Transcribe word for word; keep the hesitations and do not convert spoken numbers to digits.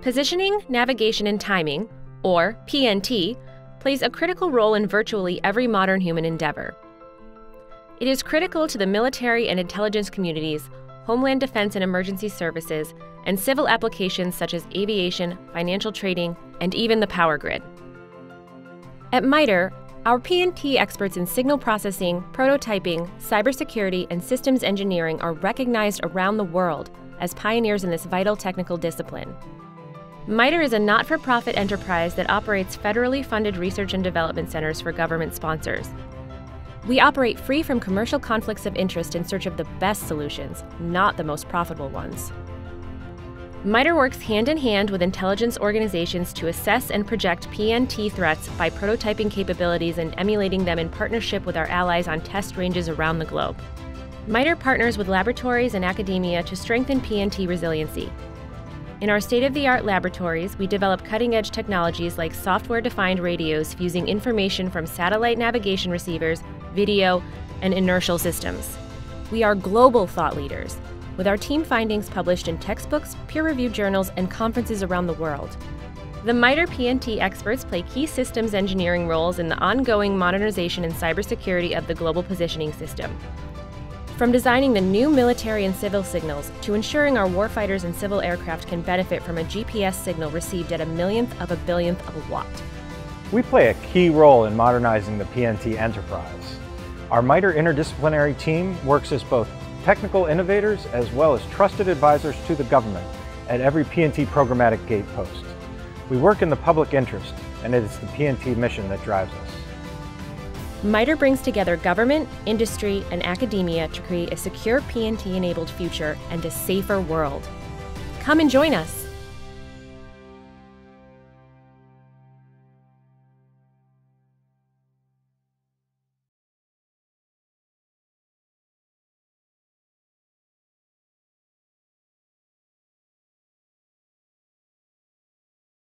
Positioning, navigation, and timing, or P N T, plays a critical role in virtually every modern human endeavor. It is critical to the military and intelligence communities, homeland defense and emergency services, and civil applications such as aviation, financial trading, and even the power grid. At MITRE, our P N T experts in signal processing, prototyping, cybersecurity, and systems engineering are recognized around the world as pioneers in this vital technical discipline. MITRE is a not-for-profit enterprise that operates federally funded research and development centers for government sponsors. We operate free from commercial conflicts of interest in search of the best solutions, not the most profitable ones. MITRE works hand-in-hand with intelligence organizations to assess and project P N T threats by prototyping capabilities and emulating them in partnership with our allies on test ranges around the globe. MITRE partners with laboratories and academia to strengthen P N T resiliency. In our state-of-the-art laboratories, we develop cutting-edge technologies like software-defined radios fusing information from satellite navigation receivers, video, and inertial systems. We are global thought leaders, with our team findings published in textbooks, peer-reviewed journals, and conferences around the world. The MITRE P N T experts play key systems engineering roles in the ongoing modernization and cybersecurity of the global positioning system. From designing the new military and civil signals to ensuring our warfighters and civil aircraft can benefit from a G P S signal received at a millionth of a billionth of a watt. We play a key role in modernizing the P N T enterprise. Our MITRE interdisciplinary team works as both technical innovators as well as trusted advisors to the government at every P N T programmatic gate post. We work in the public interest, and it is the P N T mission that drives us. MITRE brings together government, industry, and academia to create a secure P N T-enabled future and a safer world. Come and join us.